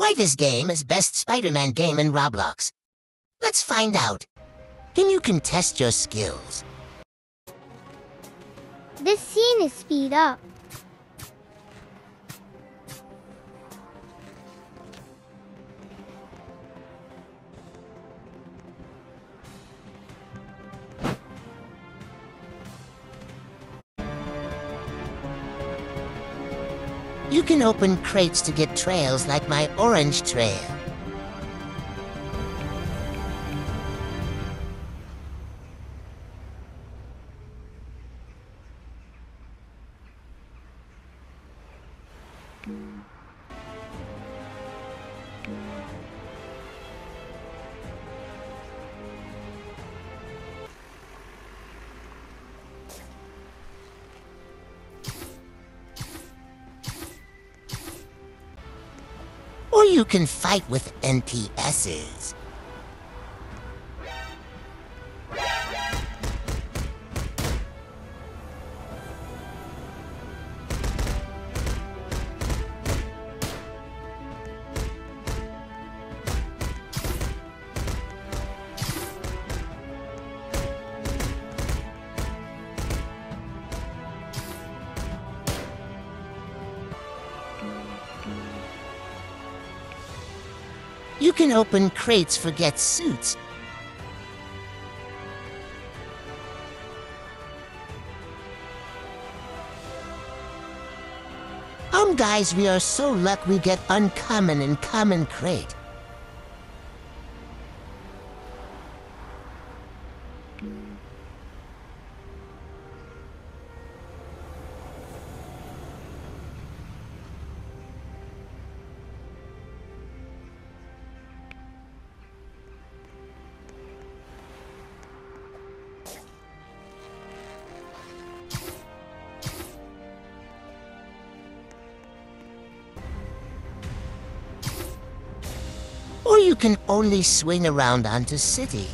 Why this game is best Spider-Man game in Roblox? Let's find out. Can you contest your skills? This scene is speed up. You can open crates to get trails like my orange trail. Or you can fight with NPSs. You can open crates for get suits. Guys, we are so lucky we get uncommon and common crate. Or you can only swing around onto city.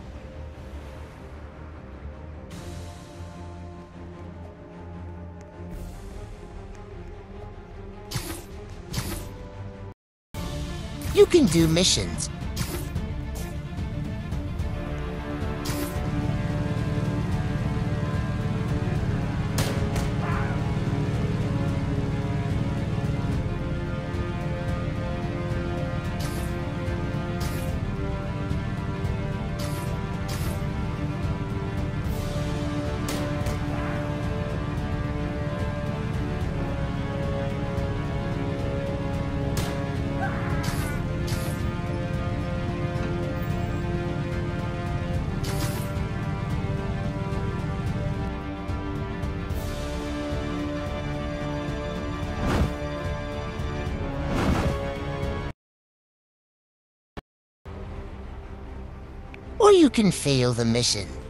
You can do missions. Or you can fail the missions.